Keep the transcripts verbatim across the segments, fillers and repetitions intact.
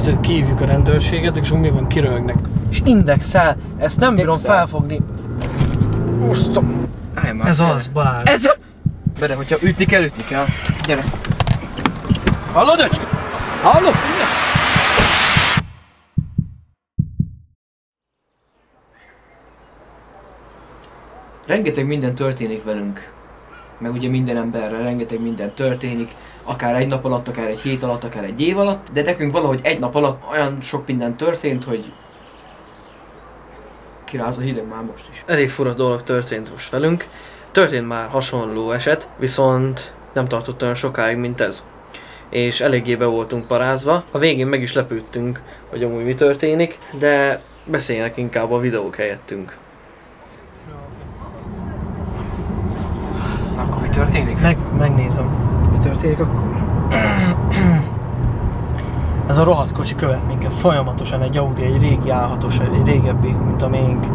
Érted, kihívjuk a rendőrséget, és mi van, kiröhögnek. És indexel, ezt nem bírom felfogni. Osztom. Ez az, Balázs. Ez a... Bere, hogyha ütni kell, ütni kell. Gyere. Hallod, öcske? Hallod? Rengeteg minden történik velünk. Meg ugye minden emberrel rengeteg minden történik. Akár egy nap alatt, akár egy hét alatt, akár egy év alatt. De nekünk valahogy egy nap alatt olyan sok minden történt, hogy... kiráz a hideg már most is. Elég fura dolog történt most velünk. Történt már hasonló eset, viszont nem tartott olyan sokáig, mint ez. És eléggé be voltunk parázva. A végén meg is lepődtünk, hogy amúgy mi történik, de beszéljenek inkább a videók helyettünk. Na akkor mi történik? Meg, megnézem. Mi történik akkor? Ez a rohadt kocsi követ minket folyamatosan, egy Audi, egy régi á hatos, egy régebbi, mint a miénk.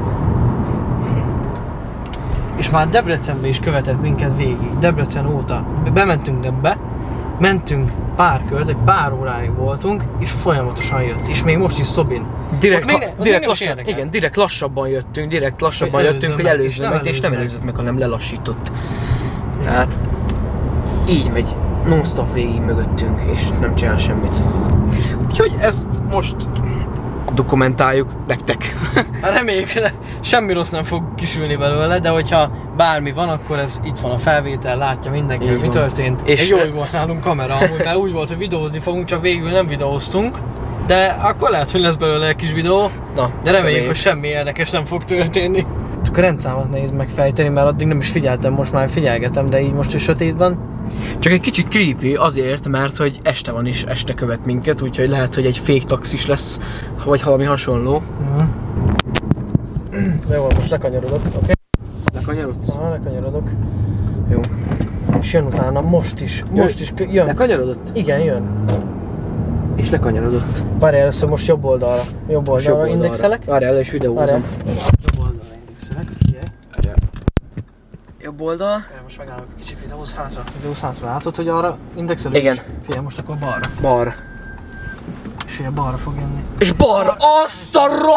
És már Debrecenbe is követett minket végig, Debrecen óta. Bementünk ebbe, mentünk pár kört, egy pár óráig voltunk, és folyamatosan jött. És még most is Szobin. Direkt, ha, ne, direkt, lassan, igen, direkt lassabban jöttünk, direkt lassabban hogy jöttünk, hogy előzzön meg, és nem előzött meg, hanem lelassított. Tehát így megy non-stop végig mögöttünk, és nem csinál semmit. Úgyhogy ezt most dokumentáljuk nektek. Reméljük, semmi rossz nem fog kisülni belőle, de hogyha bármi van, akkor ez itt van a felvétel, látja mindenki, hogy mi történt. És jó, hogy volt nálunk kamera, amúgy, mert úgy volt, hogy videózni fogunk, csak végül nem videóztunk. De akkor lehet, hogy lesz belőle egy kis videó, na, de reméljük, hogy semmi érdekes nem fog történni. Csak a rendszámot nehéz megfejteni, mert addig nem is figyeltem, most már figyelgetem, de így most is sötét van. Csak egy kicsit creepy azért, mert hogy este van is, este követ minket, úgyhogy lehet, hogy egy fake taxis lesz, vagy valami hasonló. Uh-huh. Jó, most lekanyarodok, oké? Okay? Lekanyarodsz? Aha, lekanyarodok. Jó. És jön utána, most is, most is jön. Lekanyarodott? Igen, jön. És lekanyarodott. Várj, először most jobb oldalra. Jobb oldalra, oldalra. Indexelek. Várj, elő is videózom. Jobb oldalra indexelek, figyelj. Jobb oldal. Erre most megállok egy kicsit, videóz hátra. Videóz hátra, látod, hogy arra indexelünk? Igen. Figyelj, most akkor balra. Balra. És figyelj, balra fog jönni. És balra! Azt a ro...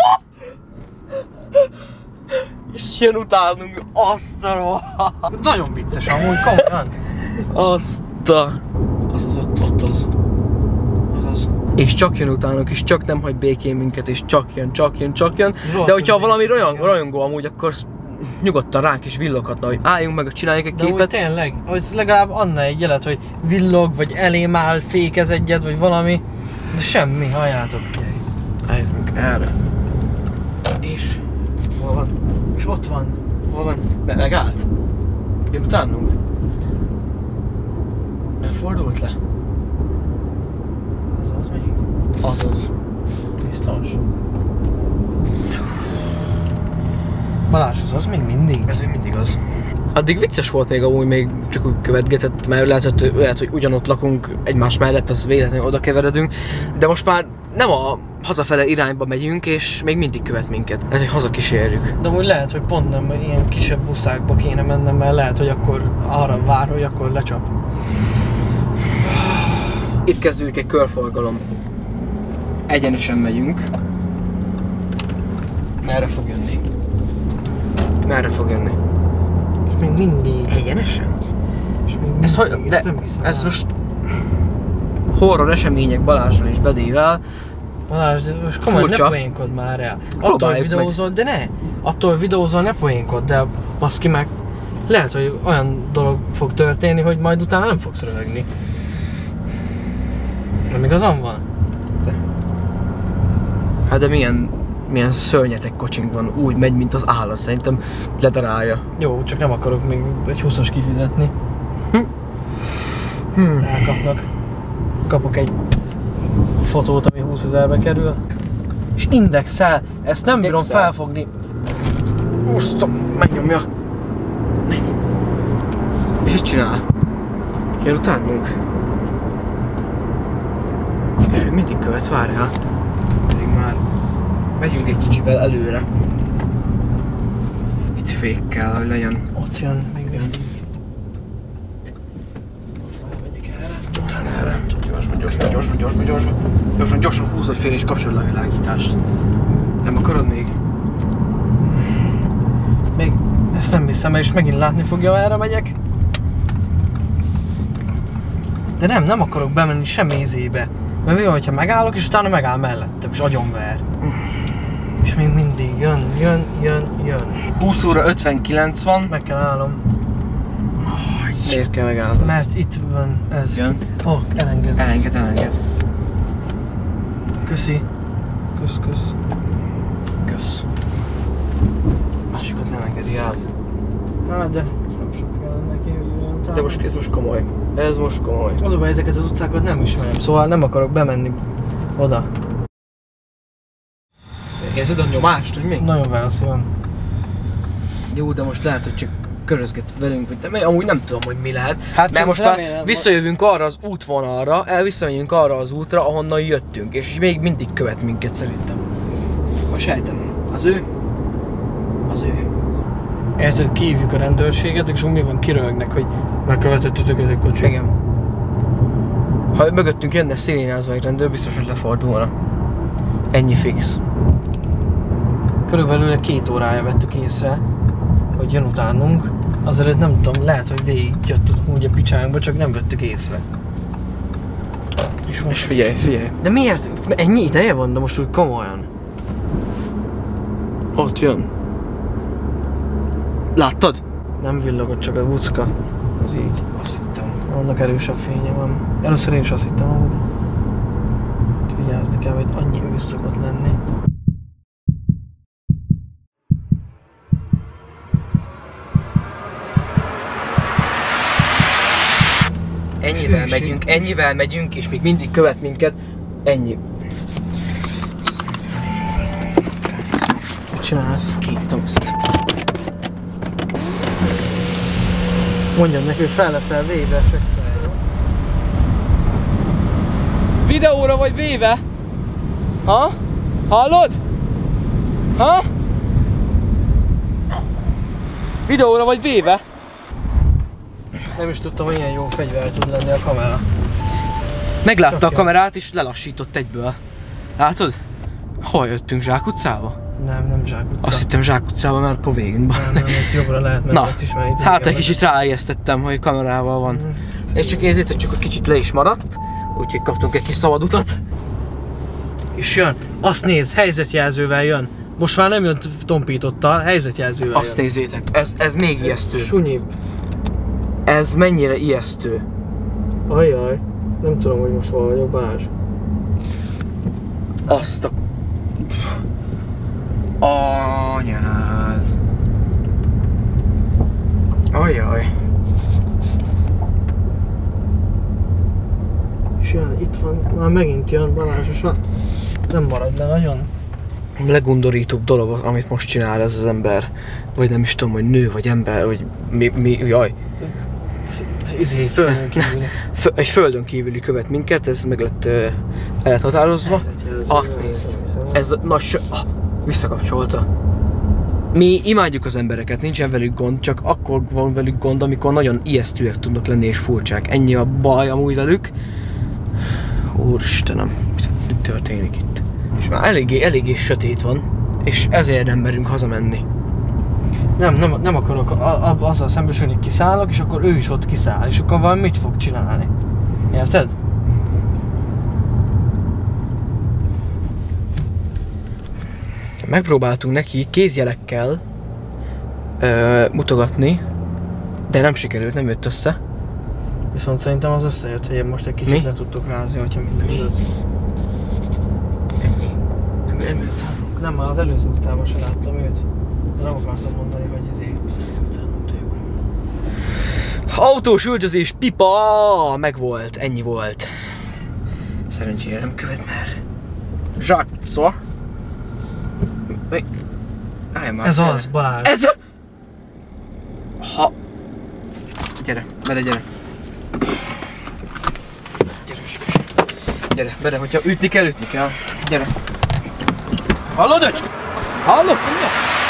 És jön utánunk, azt a ro... Nagyon vicces amúgy, komolyan. Azt a... Az az ott, ott az. Az az. És csak jön utánunk, és csak nem hagy békén minket, és csak jön, csak jön, csak jön. De hogyha valami rajong, rajongó amúgy, akkor nyugodtan ránk is villoghatna, hogy álljunk meg, csináljuk egy de képet. De tényleg, hogy legalább adna egy jelet, hogy villog, vagy elém áll, fékez egyet, vagy valami. De semmi, halljátok. Álljunk erre. És... Hol van? És ott van. Hol van? Be megállt? Jön utánunk? Nem fordult le? Az az még? Azaz. Biztos. Balázs, az az még mindig? Ez még mindig az. Addig vicces volt még amúgy, még csak úgy követgetett, mert lehet, hogy, lehet, hogy ugyanott lakunk egymás mellett, az véletlenül oda keveredünk, de most már nem a hazafele irányba megyünk, és még mindig követ minket. Lehet, hogy hazakísérjük. De úgy lehet, hogy pont nem ilyen kisebb buszákba kéne mennem, mert lehet, hogy akkor arra vár, hogy akkor lecsap. Itt kezdődik egy körforgalom. Egyenesen megyünk. Merre fog jönni? Merre fog jönni? És még mindig. Egyenesen? És még mindig. Ez, hogy, de, ez most horror események Balázsral és Bedével. Balázs, de most komolyan ne poénkod már el. Attól videózol, de ne! Attól videózol, ne poénkod, de baszki meg. Lehet, hogy olyan dolog fog történni, hogy majd utána nem fogsz röhögni. Nem igazam van? De. Hát de milyen, milyen szörnyetek kocsink van, úgy megy, mint az állat, szerintem ledarálja. Jó, csak nem akarok még egy húszas kifizetni. Hm. Hm. Elkapnak. Kapok egy fotót, ami húszezerbe kerül. És indexel, ezt nem indexel. Bírom felfogni. Osztom, megnyomja. Megy. És mit csinál? Jön utánunk. És még mindig követ, várjál. Pedig már megyünk egy kicsivel előre. Itt fék kell, hogy legyen. Ott jön, még mindig. Most már megyek erre. Gyorsan erre. Gyorsban, gyorsban, gyorsban, gyorsban, gyorsban. Gyorsban, gyorsan húzd, hogy fél és kapcsolod le a világítást. Nem akarod még? Még ezt nem hiszem, és megint látni fogja, erre megyek. De nem, nem akarok bemenni semmi izébe. Mert mi van, hogyha megállok, és utána megáll mellettem, és agyonver. És még mindig jön, jön, jön, jön. húsz óra ötvenkilenc van. Meg kell állnom. Miért kell megállnom? Mert itt van ez. Jön. Ó, oh, elenged. Elenged, elenged. Köszi. Kösz, kösz. Kösz. Másikat nem engedi el. Hát de nem sok kell neki, hogy olyan. De most ez most komoly. Ez most komoly. Az a baj, ezeket az utcákat nem ismerem, szóval nem akarok bemenni oda. Érzed a nyomást, hogy mi? Nagyon válasz van. Jó, de most lehet, hogy csak körözget velünk, vagy de amúgy nem tudom, hogy mi lehet. Hát mert most már visszajövünk arra az útvonalra, el visszamegyünk arra az útra, ahonnan jöttünk, és még mindig követ minket szerintem. A sejtem. Az ő. Az ő. Érted, kihívjuk a rendőrséget, és mi van, kiröhögnek, hogy megkövetettük egy kocsit. Igen. Ha mögöttünk jönne szirénázva egy rendőr, biztos, hogy lefordulna. Ennyi fix. Körülbelül két órája vettük észre, hogy jön utánunk. Azelőtt nem tudom, lehet, hogy végigjöttünk úgy a picsánkba, csak nem vettük észre. És, és figyelj, figyelj. De miért? Ennyi ideje van, de most úgy komolyan. Ott jön. Láttad? Nem villogott, csak a bucka. Az így. Azt hittem. Annak erősebb fénye van. Először én is azt hittem amúgy. Vigyázni kell, hogy annyi ősz szokott lenni. Ennyivel megyünk, ennyivel megyünk, és még mindig követ minket. Ennyi. Mit csinálsz? Kinyitom ezt. Mondjad neki, hogy fel leszel véve, csak fel, jó? Videóra vagy véve? Ha? Hallod? Ha? Videóra vagy véve? Nem is tudtam, hogy ilyen jó fegyver tud lenni a kamera. Meglátta Csak a kamerát és lelassított egyből. Látod? Hol jöttünk, Zsák utcába? Nem, nem Zsák utca. Azt hittem Zsák utcába, mert Povégn. Nem, nem, itt jobbra lehet, mert Na, ezt ismerjük. hát egy kicsit ráijesztettem, hogy kamerával van. Mm. És csak érzed, hogy csak egy kicsit le is maradt, úgyhogy kaptunk egy kis szabad utat. És jön, azt néz, helyzetjelzővel jön. Most már nem jön tompítottal, helyzetjelzővel Azt jön. nézzétek, ez, ez még ez ijesztő. Sunyibb. Ez mennyire ijesztő. Ajjaj, nem tudom, hogy most hol vagyok, Balázs. Azt a... Anyád. Ajjaj. És jön, itt van, már megint jön Balázs, és már nem marad le nagyon. Legundorítóbb dolog, amit most csinál ez az ember. Vagy nem is tudom, hogy nő, vagy ember, vagy mi, mi jaj. Izé, földön kívüli. Egy földön kívüli követ minket, ez meg lett, uh, el lett határozva. Azt nézd. Ez a nagy ah, visszakapcsolta. Mi imádjuk az embereket, nincsen velük gond, csak akkor van velük gond, amikor nagyon ijesztőek tudnak lenni és furcsák. Ennyi a baj amúgy velük. Úristenem, mit történik itt? És már eléggé, eléggé sötét van, és ezért nem merünk hazamenni. Nem, nem, nem akarok a, a, azzal szembesülni, hogy kiszállok, és akkor ő is ott kiszáll, és akkor valami mit fog csinálni? Érted? Megpróbáltunk neki kézjelekkel ö, mutogatni, de nem sikerült, nem jött össze. Viszont szerintem az összejött, hogy most egy kicsit Mi? le tudtok rázni, hogyha minden igaz. Ennyi. Nem, nem jött utánunk. Nem, már az előző utcában sem láttam őt. De nem akartam mondani, hogy izé. Autós üldözés, pipa! Megvolt, ennyi volt. Szerencsére nem követ már. Zsák, szóval? Állj már. Ez az, Balázs. Ez a... Ha... Gyere, bele, gyere. Gyere, Üskös. Gyere, bele, hogyha ütni kell, ütni kell. Gyere. Hallod, öcsk? Hallod? Mindjárt?